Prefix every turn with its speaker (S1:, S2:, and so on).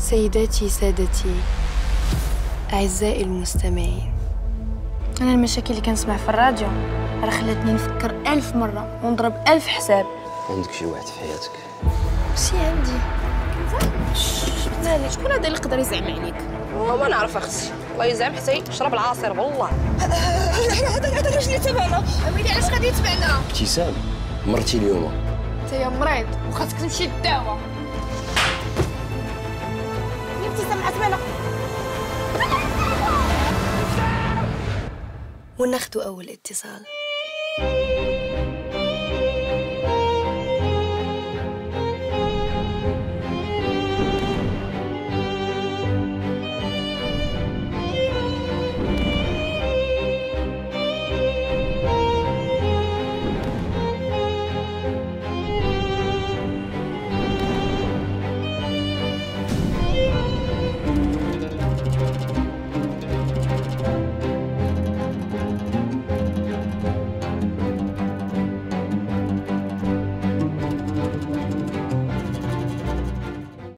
S1: سيداتي سادتي أعزائي المستمعين،
S2: أنا المشاكل اللي كنسمع في الراديو راه خلاتني نفكر 1000 مرة ونضرب 1000 حساب.
S3: عندك شي واحد في حياتك؟
S2: ماشي عندي.
S4: مالك؟ شكون هذا اللي يقدر يزعم عليك؟
S5: ما نعرف اختي، الله يزعم حتى يشرب العصير والله.
S4: هذا الراجل يتبعنا، ويلي علاش غادي يتبعنا؟
S3: ابتسام مرتي اليوم.
S4: انت يا مريض وخاصك تمشي للدواء. يا ابتسام عتبانا.
S1: وناخدو أول اتصال.